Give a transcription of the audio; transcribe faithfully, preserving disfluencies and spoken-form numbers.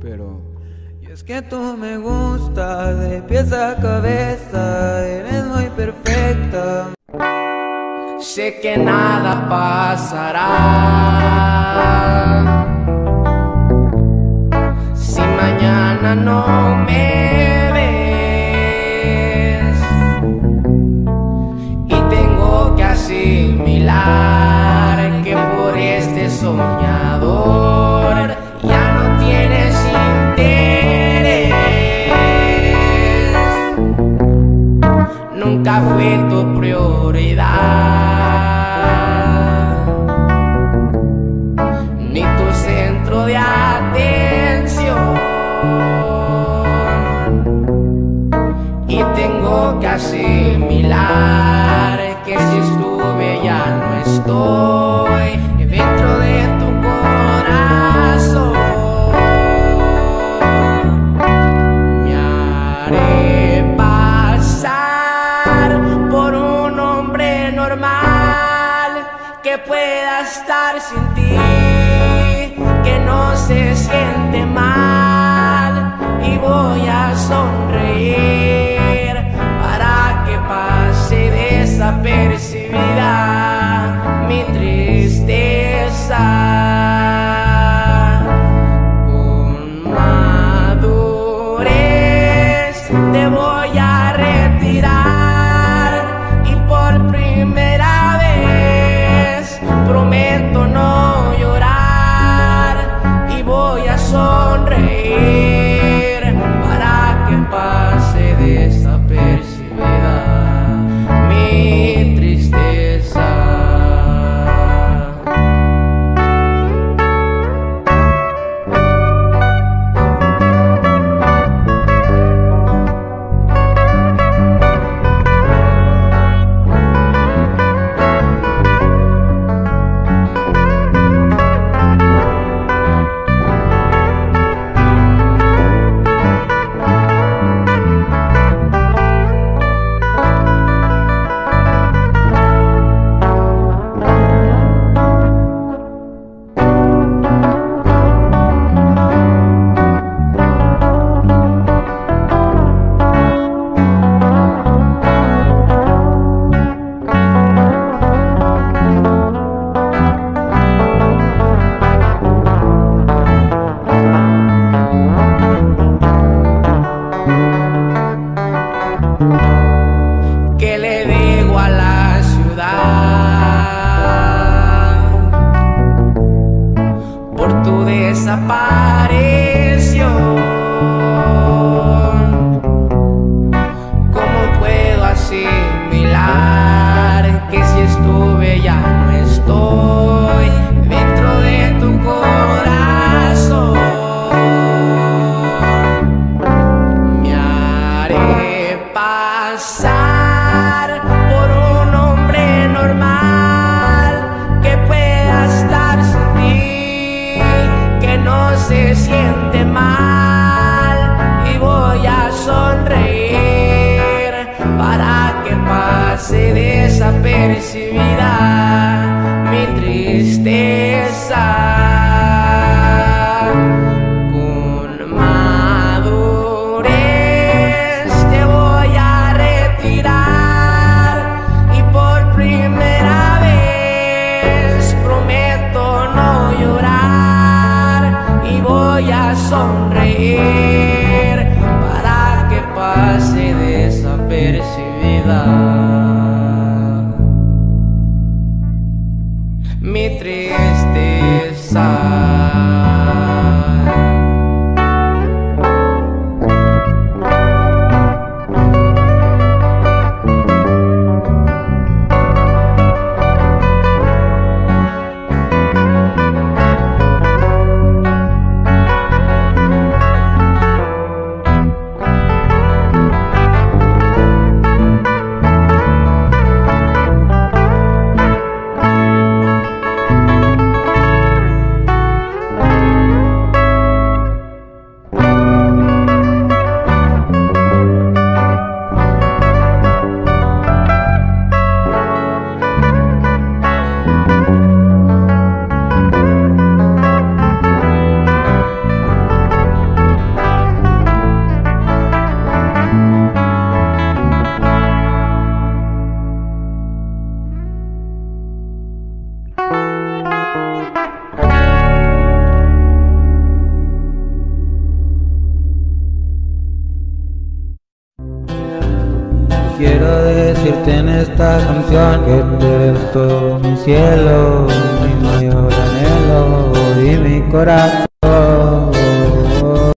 pero... Y es que tú me gustas de pies a cabeza, eres muy perfecta. Sé que nada pasará si mañana no me ves, y tengo que asimilar que por este soñador ya no tienes interés. Nunca fui tu prioridad, ni tu centro de atención, y tengo que asimilar que si estuve ya no estoy dentro de tu corazón. Me haré pasar por un hombre normal que pueda estar sin ti, que no se siente mal, y voy a sonreír para que pase desapercibida mi tristeza. Con madurez te voy a retirar, y por primera vez prometo no llorar, y voy a sonreír para que pase desapercibida mi tristeza. ¿Qué le digo a la ciudad por tu desaparición? ¿Cómo puedo asimilar que si estuve ya no estoy dentro de tu corazón? Me haré pasar por un hombre normal que pueda estar sin ti, que no se siente mal, y voy a sonreír para que pase desapercibida mi tristeza. Con madurez te voy a retirar, y por primera vez prometo no llorar, y voy a sonreír para que pase desapercibida mi tristeza. decirte en esta canción que tú eres todo mi cielo, mi mayor anhelo y mi corazón.